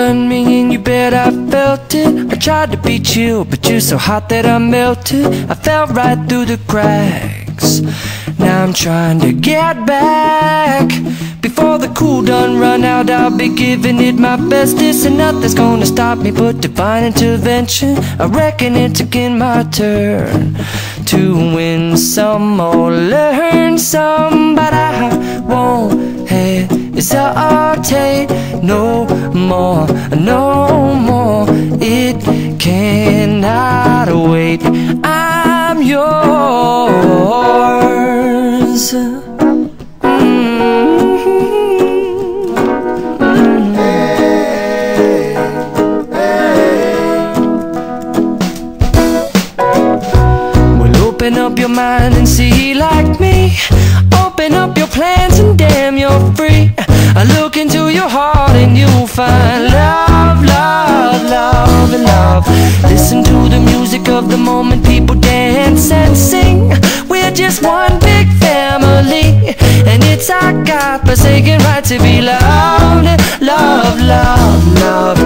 done me and you bet I felt it. I tried to be chill, but you're so hot that I melted. I fell right through the cracks. Now I'm trying to get back. Before the cool done run out, I'll be giving it my bestest, and nothing's gonna stop me but divine intervention. I reckon it's again my turn to win some or learn some, but I won't hesitate no more, no more. It cannot wait. I'm yours. Open up your mind and see like me. Open up your plans and damn, you're free. I look into your heart and you'll find love, love, love, and love. Listen to the music of the moment, people dance and sing. We're just one big family, and it's our God-forsaken right to be loved. Love, love, love,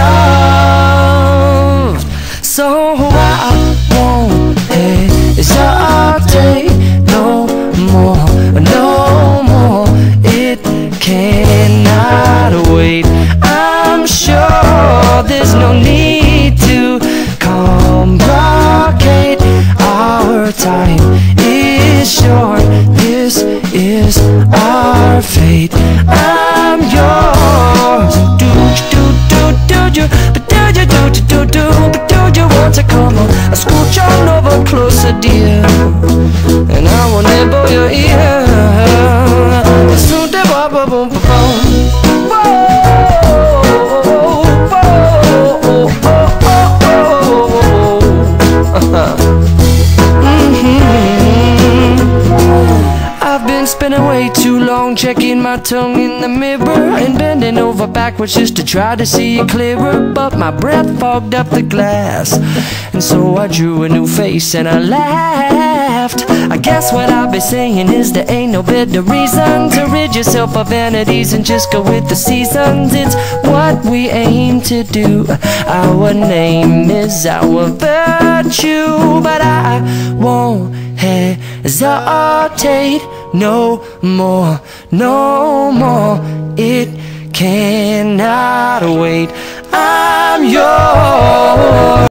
love. So I won't hesitate no more, no more. It cannot wait. I'm sure there's no need to complicate. Our time is short. This is our fate. I'm yours. Do you, but do you, but do you want to come on? I scooch on over closer, dear, and I will nibble your ear. Soon to boom, boom, boom, boom. I've been spending way too long checking my tongue in the mirror and bending over backwards just to try to see it clearer, but my breath fogged up the glass, and so I drew a new face and I laughed. I guess what I'll be saying is there ain't no better reason to rid yourself of vanities and just go with the seasons. It's what we aim to do. Our name is our virtue, but I won't hesitate no more, no more. It cannot wait. I'm yours.